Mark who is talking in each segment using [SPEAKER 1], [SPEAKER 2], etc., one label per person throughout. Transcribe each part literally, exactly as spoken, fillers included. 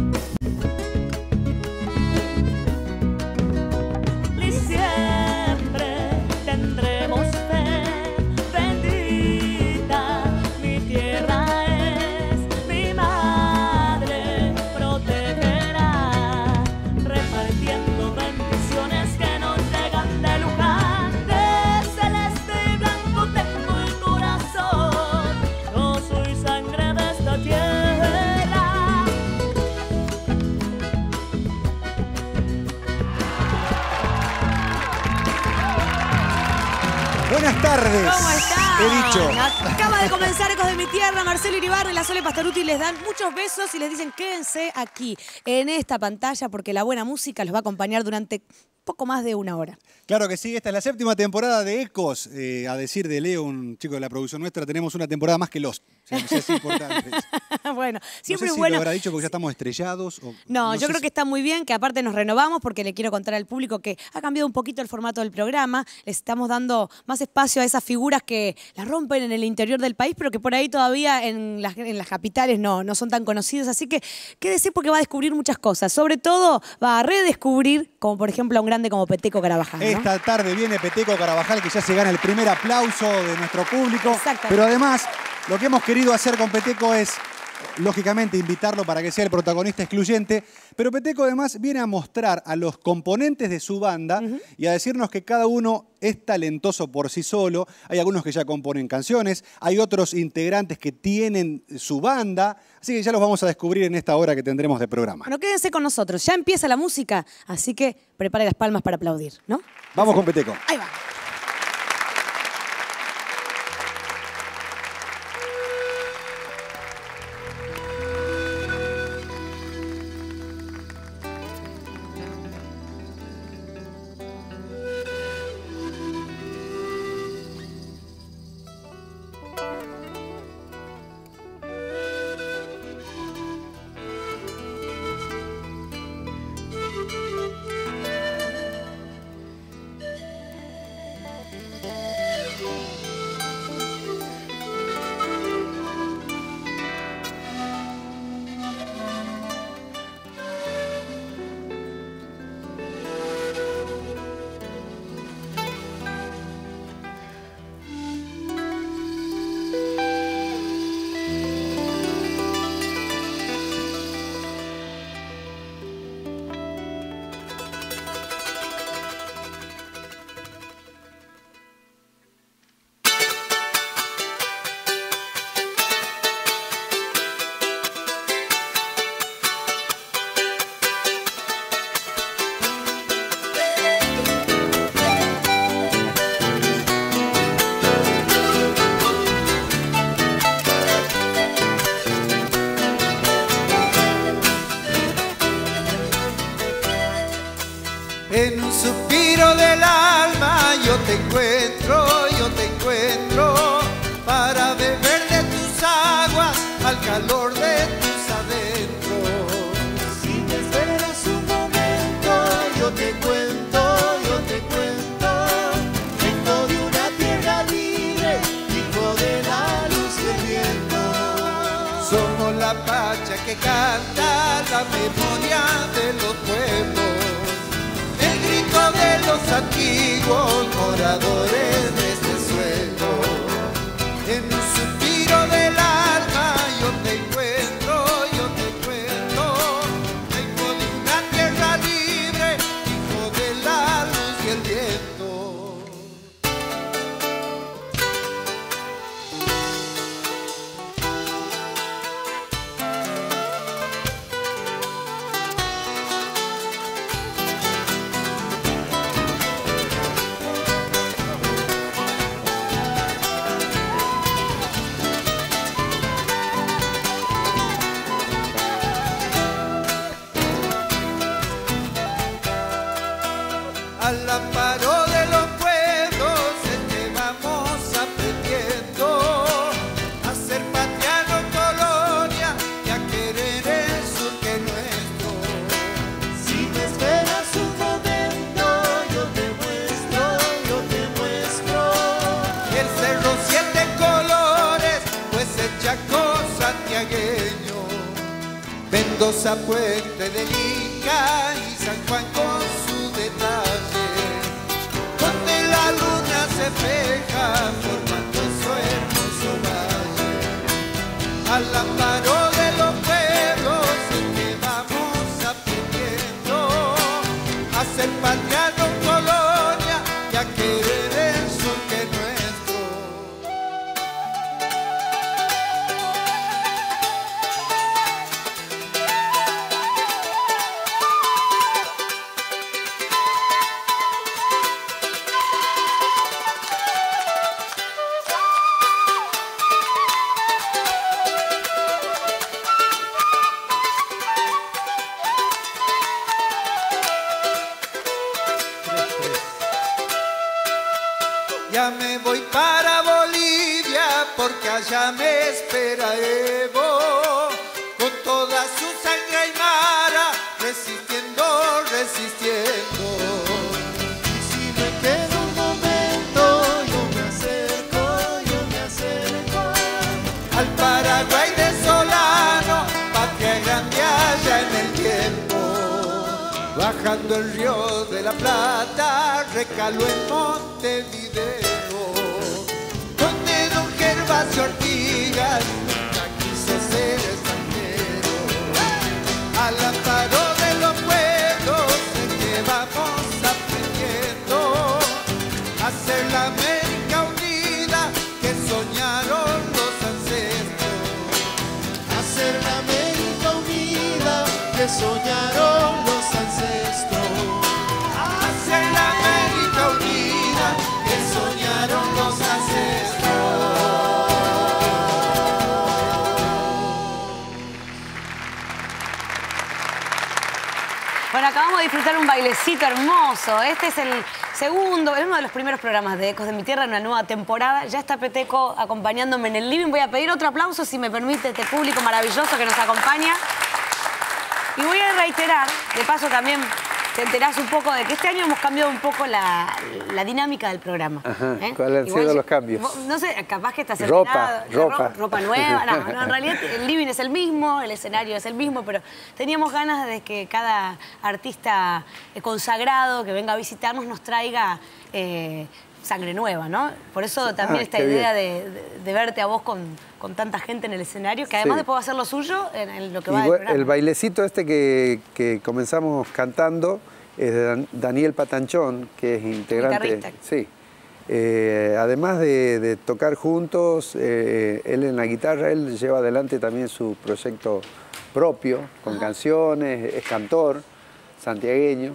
[SPEAKER 1] Buenas tardes.
[SPEAKER 2] ¿Cómo están?
[SPEAKER 1] He dicho.
[SPEAKER 2] Acaba de comenzar Ecos de mi Tierra. Marcelo Iribarne y la Sole Pastoruti les dan muchos besos y les dicen quédense aquí, en esta pantalla, porque la buena música los va a acompañar durante poco más de una hora.
[SPEAKER 1] Claro que sí, esta es la séptima temporada de Ecos. Eh, a decir de Leo, un chico de la producción nuestra, tenemos una temporada más que Lost. O sea, es importante.
[SPEAKER 2] Bueno, siempre
[SPEAKER 1] no sé
[SPEAKER 2] es
[SPEAKER 1] si
[SPEAKER 2] bueno.
[SPEAKER 1] lo habrá dicho porque ya estamos estrellados. O,
[SPEAKER 2] no,
[SPEAKER 1] no
[SPEAKER 2] yo
[SPEAKER 1] sé
[SPEAKER 2] creo
[SPEAKER 1] si...
[SPEAKER 2] que está muy bien, que aparte nos renovamos porque le quiero contar al público que ha cambiado un poquito el formato del programa. Les estamos dando más espacio a esas figuras que las rompen en el interior del país, pero que por ahí todavía en las, en las capitales no, no son tan conocidos. Así que quédese porque va a descubrir muchas cosas. Sobre todo va a redescubrir, como por ejemplo a un grande como Peteco Carabajal, ¿no?
[SPEAKER 1] Esta tarde viene Peteco Carabajal, que ya se gana el primer aplauso de nuestro público.
[SPEAKER 2] Exactamente.
[SPEAKER 1] Pero además, lo que hemos querido hacer con Peteco es, lógicamente, invitarlo para que sea el protagonista excluyente. Pero Peteco además viene a mostrar a los componentes de su banda uh-huh. y a decirnos que cada uno es talentoso por sí solo. Hay algunos que ya componen canciones, hay otros integrantes que tienen su banda. Así que ya los vamos a descubrir en esta hora que tendremos de programa.
[SPEAKER 2] Bueno, quédense con nosotros. Ya empieza la música, así que prepare las palmas para aplaudir, ¿no?
[SPEAKER 1] Vamos con Peteco.
[SPEAKER 2] Ahí va.
[SPEAKER 3] En un suspiro del alma yo te encuentro, yo te encuentro, para beber de tus aguas al calor de tus adentros. Si me esperas un momento, yo te cuento, yo te cuento, vengo de una tierra libre, hijo de la luz y el viento. Somos la pacha que canta la memoria de los pueblos, de los antiguos moradores de este suelo. En un suspiro del alma yo te encuentro, yo te encuentro, vengo de una tierra libre, hijo de la luz y el viento. Mendoza, Puente del Inca y San Juan con su detalle, donde la luna se fija formando su hermoso valle. Al amparo de los pueblos en que vamos aprendiendo a ser patriarca en colonia y a querer el sur que es nuestro. Ya me voy para Bolivia porque allá me espera Evo con toda su sangre aymara, resistiendo, resistiendo. Y si me quedo un momento, yo me acerco, yo me acerco al Paraguay de Solano, patria grande allá en el tiempo. Bajando el río de la Plata, recaló en Montevideo, donde don Gervasio Ortigas nunca quiso ser extranjero. Al amparo de los pueblos en que vamos aprendiendo a ser la América unida que soñaron los ancestros. A ser la América unida que soñaron los ancestros. Hacia la América unida que soñaron los ancestros.
[SPEAKER 2] Bueno, acabamos de disfrutar un bailecito hermoso. Este es el segundo, es uno de los primeros programas de Ecos de mi Tierra en una nueva temporada. Ya está Peteco acompañándome en el living. Voy a pedir otro aplauso, si me permite, este público maravilloso que nos acompaña. Y voy a reiterar, de paso también te enterás un poco de que este año hemos cambiado un poco la, la dinámica del programa.
[SPEAKER 4] Ajá.
[SPEAKER 2] ¿eh?
[SPEAKER 4] ¿Cuáles han
[SPEAKER 2] Igual,
[SPEAKER 4] sido los cambios?
[SPEAKER 2] Vos, no sé, capaz que estás
[SPEAKER 4] Ropa, ropa.
[SPEAKER 2] Ro ropa nueva. No, no, en realidad el living es el mismo, el escenario es el mismo, pero teníamos ganas de que cada artista consagrado que venga a visitarnos nos traiga eh, sangre nueva, ¿no? Por eso también
[SPEAKER 4] Ah,
[SPEAKER 2] esta
[SPEAKER 4] qué
[SPEAKER 2] idea de, de, de verte a vos con, con tanta gente en el escenario, que además
[SPEAKER 4] Sí.
[SPEAKER 2] después va a hacer lo suyo en, en lo que
[SPEAKER 4] Y
[SPEAKER 2] va del
[SPEAKER 4] bueno,
[SPEAKER 2] programa.
[SPEAKER 4] el bailecito este que, que comenzamos cantando es de Dan- Daniel Patanchón, que es integrante.
[SPEAKER 2] Guitarrista.
[SPEAKER 4] Sí. Eh, además de, de tocar juntos, eh, él en la guitarra, él lleva adelante también su proyecto propio, con canciones, es cantor, santiagueño.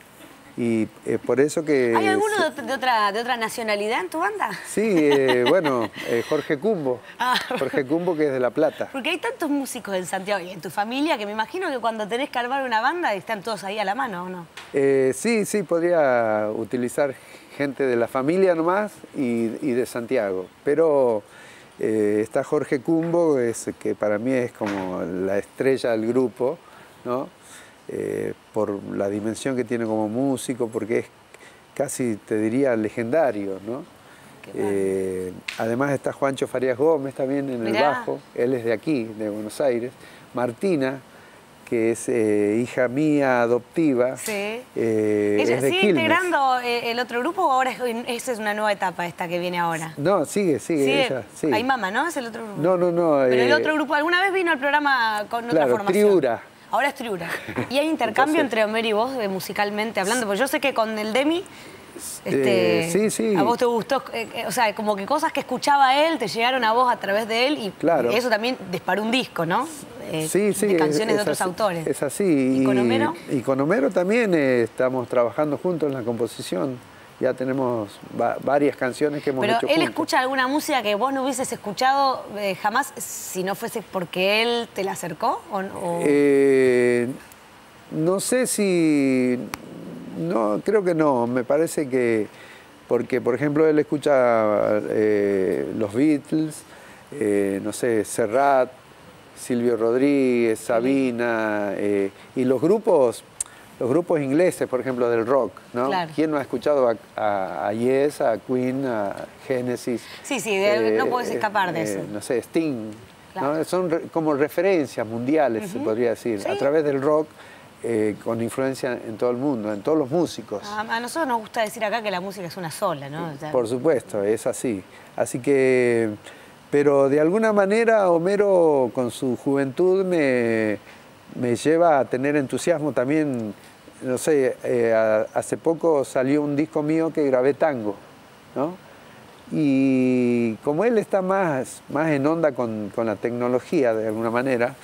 [SPEAKER 4] Y eh, por eso que...
[SPEAKER 2] ¿Hay alguno de, de, otra, de otra nacionalidad en tu banda?
[SPEAKER 4] Sí, eh, bueno, eh, Jorge Cumbo.
[SPEAKER 2] Ah.
[SPEAKER 4] Jorge Cumbo, que es de La Plata.
[SPEAKER 2] Porque hay tantos músicos en Santiago y en tu familia que me imagino que cuando tenés que armar una banda están todos ahí a la mano, ¿o no?
[SPEAKER 4] Eh, sí, sí, podría utilizar gente de la familia nomás y, y de Santiago. Pero eh, está Jorge Cumbo, es, que para mí es como la estrella del grupo, ¿no? Eh, por la dimensión que tiene como músico, porque es casi, te diría, legendario, ¿no? Eh, además está Juancho Farías Gómez también en
[SPEAKER 2] Mirá.
[SPEAKER 4] el bajo, él es de aquí, de Buenos Aires. Martina, que es eh, hija mía adoptiva,
[SPEAKER 2] Sí.
[SPEAKER 4] eh,
[SPEAKER 2] ¿Ella
[SPEAKER 4] es de
[SPEAKER 2] sigue
[SPEAKER 4] Quilmes.
[SPEAKER 2] integrando eh, el otro grupo o ahora es, esa es una nueva etapa esta que viene ahora?
[SPEAKER 4] No, sigue, sigue,
[SPEAKER 2] Sigue.
[SPEAKER 4] ella, sí.
[SPEAKER 2] Hay Mama, ¿no? Es el otro grupo.
[SPEAKER 4] No, no, no.
[SPEAKER 2] Pero el
[SPEAKER 4] eh,
[SPEAKER 2] otro grupo, ¿alguna vez vino al programa con otra
[SPEAKER 4] claro,
[SPEAKER 2] formación?
[SPEAKER 4] Triura.
[SPEAKER 2] Ahora es Triura. ¿Y hay intercambio
[SPEAKER 4] Entonces-
[SPEAKER 2] entre Homer y vos eh, musicalmente hablando? Porque yo sé que con el Demi, este,
[SPEAKER 4] Eh, sí, sí.
[SPEAKER 2] a vos te gustó, eh, eh, o sea, como que cosas que escuchaba él te llegaron a vos a través de él y
[SPEAKER 4] Claro.
[SPEAKER 2] eso también disparó un disco, ¿no? Eh,
[SPEAKER 4] Sí, sí.
[SPEAKER 2] de canciones
[SPEAKER 4] es-
[SPEAKER 2] de otros
[SPEAKER 4] es así,
[SPEAKER 2] autores.
[SPEAKER 4] Es así.
[SPEAKER 2] ¿Y con Homero?
[SPEAKER 4] Y con Homero también eh, estamos trabajando juntos en la composición. Ya tenemos va- varias canciones que hemos
[SPEAKER 2] Pero
[SPEAKER 4] hecho
[SPEAKER 2] él
[SPEAKER 4] juntos.
[SPEAKER 2] escucha alguna música que vos no hubieses escuchado eh, jamás si no fuese porque él te la acercó o, o-
[SPEAKER 4] Eh, no sé si... No, creo que no. Me parece que... Porque, por ejemplo, él escucha eh, los Beatles, eh, no sé, Serrat, Silvio Rodríguez, Sabina, eh, y los grupos, los grupos ingleses, por ejemplo, del rock, ¿no?
[SPEAKER 2] Claro.
[SPEAKER 4] ¿Quién no ha escuchado a, a, a Yes, a Queen, a Genesis?
[SPEAKER 2] Sí, sí, de- no podés escapar de eso.
[SPEAKER 4] No sé, Sting.
[SPEAKER 2] Claro.
[SPEAKER 4] ¿no? Son re, como referencias mundiales, uh-huh. se podría decir, ¿sí? A través del rock, eh, con influencia en todo el mundo, en todos los músicos.
[SPEAKER 2] A, a nosotros nos gusta decir acá que la música es una sola, ¿no? O sea,
[SPEAKER 4] por supuesto, es así. Así que, pero de alguna manera Homero con su juventud me, me lleva a tener entusiasmo también. No sé, eh, a, hace poco salió un disco mío que grabé tango, ¿no? Y como él está más, más en onda con, con la tecnología de alguna manera,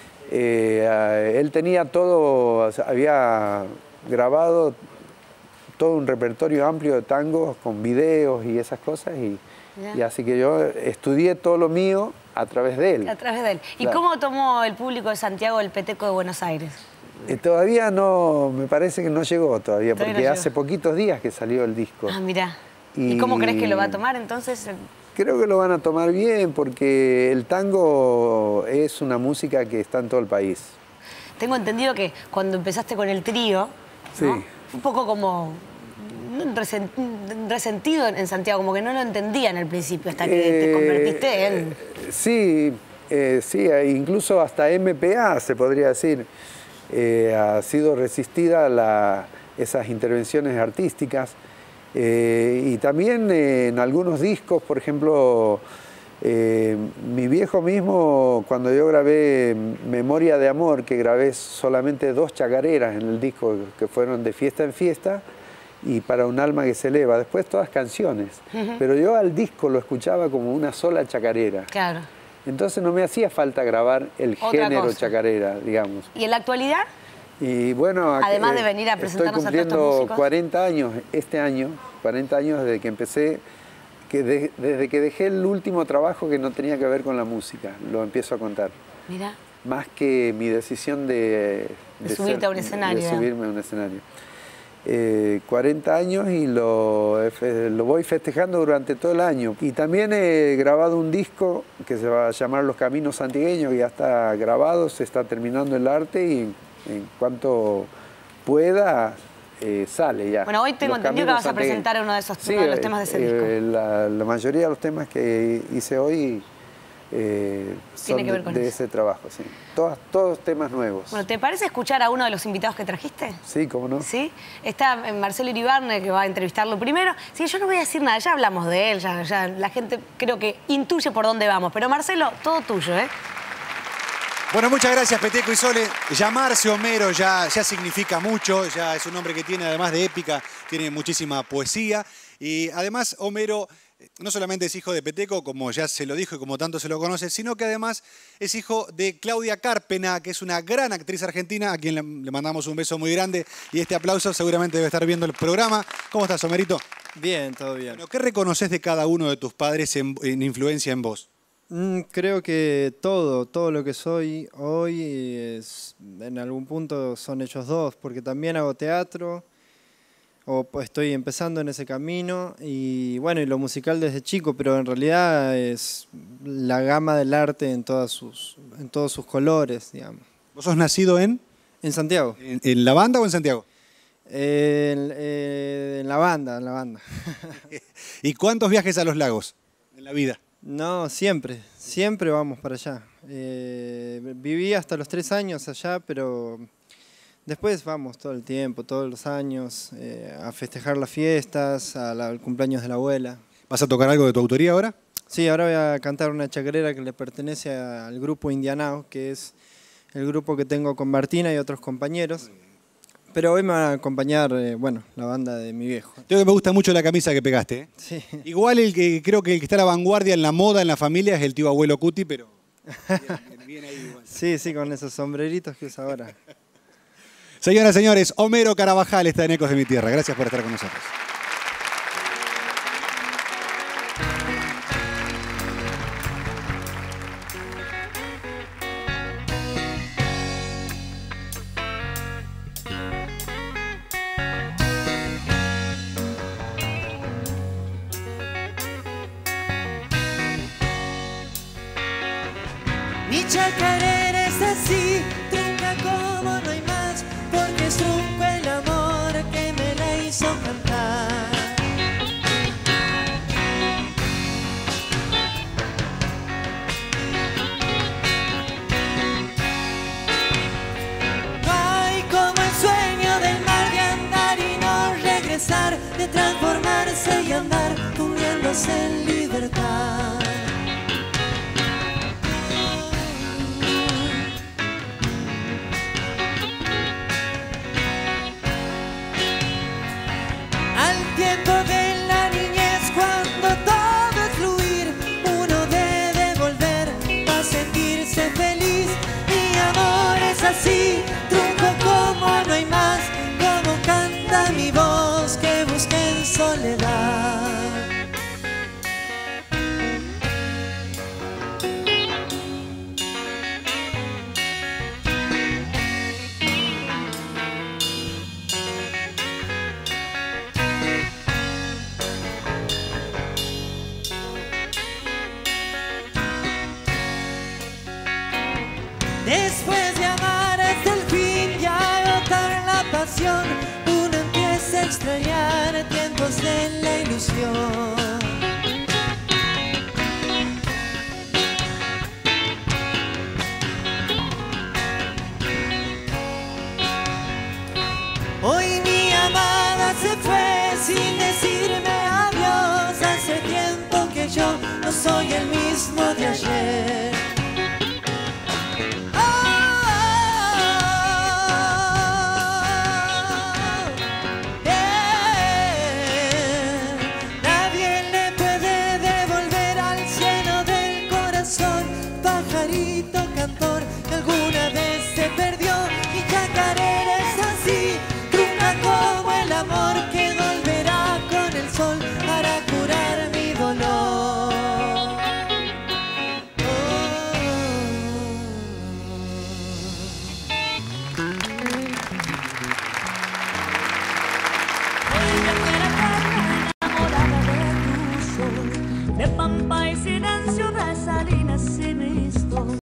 [SPEAKER 4] eh, él tenía todo, o sea, había grabado todo un repertorio amplio de tangos con videos y esas cosas, y, y así que yo estudié todo lo mío a través de él.
[SPEAKER 2] A través de él. ¿Y
[SPEAKER 4] claro.
[SPEAKER 2] cómo tomó el público de Santiago el Peteco de Buenos Aires?
[SPEAKER 4] Eh, todavía no, me parece que no llegó todavía,
[SPEAKER 2] todavía
[SPEAKER 4] porque
[SPEAKER 2] no
[SPEAKER 4] hace poquitos días que salió el disco.
[SPEAKER 2] Ah, mirá. ¿Y, ¿Y cómo crees que lo va a tomar entonces?
[SPEAKER 4] Creo que lo van a tomar bien, porque el tango es una música que está en todo el país.
[SPEAKER 2] Tengo entendido que cuando empezaste con el trío, ¿no?
[SPEAKER 4] Sí.
[SPEAKER 2] Un poco como resentido en Santiago, como que no lo entendían al principio, hasta que eh, te convertiste en...
[SPEAKER 4] Eh, sí, eh, sí, incluso hasta M P A se podría decir. Eh, ha sido resistida la, esas intervenciones artísticas. Eh, y también eh, en algunos discos, por ejemplo, eh, mi viejo mismo, cuando yo grabé Memoria de Amor, que grabé solamente dos chacareras en el disco, que fueron De Fiesta en Fiesta y Para un alma que se eleva, después todas canciones. Uh-huh. Pero yo al disco lo escuchaba como una sola chacarera.
[SPEAKER 2] Claro.
[SPEAKER 4] Entonces no me hacía falta grabar el
[SPEAKER 2] Otra
[SPEAKER 4] género
[SPEAKER 2] cosa.
[SPEAKER 4] chacarera, digamos.
[SPEAKER 2] ¿Y en la actualidad?
[SPEAKER 4] Y bueno,
[SPEAKER 2] además de venir a presentarnos
[SPEAKER 4] estoy cumpliendo
[SPEAKER 2] a todos estos músicos.
[SPEAKER 4] cuarenta años este año, cuarenta años desde que empecé, que de, desde que dejé el último trabajo que no tenía que ver con la música, lo empiezo a contar.
[SPEAKER 2] Mira.
[SPEAKER 4] Más que mi decisión de,
[SPEAKER 2] de,
[SPEAKER 4] de
[SPEAKER 2] subirte
[SPEAKER 4] ser,
[SPEAKER 2] a un escenario.
[SPEAKER 4] De subirme a un escenario. Eh, cuarenta años y lo, lo voy festejando durante todo el año. Y también he grabado un disco que se va a llamar Los Caminos Santigueños, que ya está grabado, se está terminando el arte y en cuanto pueda eh, sale ya.
[SPEAKER 2] Bueno, hoy tengo entendido que vas a presentar uno de esos
[SPEAKER 4] sí,
[SPEAKER 2] uno de los temas de ese
[SPEAKER 4] eh,
[SPEAKER 2] disco.
[SPEAKER 4] La, la mayoría de los temas que hice hoy eh, son
[SPEAKER 2] Tiene que ver con
[SPEAKER 4] de, de
[SPEAKER 2] eso.
[SPEAKER 4] ese trabajo, sí. Todos, todos temas nuevos.
[SPEAKER 2] Bueno, ¿te parece escuchar a uno de los invitados que trajiste?
[SPEAKER 4] Sí, cómo no.
[SPEAKER 2] Sí. Está Marcelo Iribarne, que va a entrevistarlo primero. Sí, yo no voy a decir nada, ya hablamos de él, ya, ya la gente creo que intuye por dónde vamos. Pero Marcelo, todo tuyo, ¿eh?
[SPEAKER 1] Bueno, muchas gracias, Peteco y Sole. Llamarse Homero ya, ya significa mucho, ya es un nombre que tiene, además de épica, tiene muchísima poesía. Y además, Homero no solamente es hijo de Peteco, como ya se lo dijo y como tanto se lo conoce, sino que además es hijo de Claudia Carpena, que es una gran actriz argentina, a quien le, le mandamos un beso muy grande. Y este aplauso seguramente debe estar viendo el programa. ¿Cómo estás, Homerito?
[SPEAKER 5] Bien, todo bien.
[SPEAKER 1] Bueno, ¿qué reconoces de cada uno de tus padres en, en influencia en vos?
[SPEAKER 5] Mm, creo que todo, todo lo que soy hoy es, en algún punto son ellos dos, porque también hago teatro, o estoy empezando en ese camino, y bueno, y lo musical desde chico, pero en realidad es la gama del arte en, todas sus, en todos sus colores, digamos.
[SPEAKER 1] ¿Vos sos nacido en?
[SPEAKER 5] En Santiago.
[SPEAKER 1] ¿En, en la banda o en Santiago?
[SPEAKER 5] Eh, en, eh, en la banda, en la banda.
[SPEAKER 1] ¿Y cuántos viajes a los lagos en la vida?
[SPEAKER 5] No, siempre, siempre vamos para allá. Eh, viví hasta los tres años allá, pero después vamos todo el tiempo, todos los años, eh, a festejar las fiestas, a la- al cumpleaños de la abuela.
[SPEAKER 1] ¿Vas a tocar algo de tu autoría ahora?
[SPEAKER 5] Sí, ahora voy a cantar una chacarera que le pertenece al grupo Indianao, que es el grupo que tengo con Martina y otros compañeros. Pero hoy me va a acompañar, eh, bueno, la banda de mi viejo.
[SPEAKER 1] Creo que me gusta mucho la camisa que pegaste, ¿eh?
[SPEAKER 5] Sí.
[SPEAKER 1] Igual el que creo que el que está a la vanguardia en la moda, en la familia, es el tío abuelo Cuti, pero viene, viene ahí igual.
[SPEAKER 5] Sí, sí, con esos sombreritos que usa ahora.
[SPEAKER 1] Señoras y señores, Homero Carabajal está en Ecos de mi Tierra. Gracias por estar con nosotros.
[SPEAKER 6] Mi chacarera es así, trunca como no hay más, porque es trunco el amor que me la hizo cantar. de transformarse y andar hundiéndose en libertad. Al tiempo de la niñez, cuando todo es fluir, uno debe volver a sentirse feliz. Mi amor es así, trunco como no hay más, como canta mi voz que busqué en soledad. Después de amar hasta el fin y agotar la pasión, uno empieza a extrañar tiempos de la ilusión. Hoy mi amada se fue sin decirme adiós. Hace tiempo que yo no soy el mismo de ayer. Pajarito cantor que alguna vez se perdió, y chacarera es así, trunca como el amor que volverá con el sol para curar mi dolor.
[SPEAKER 7] De pampa y silencio de salinas y visto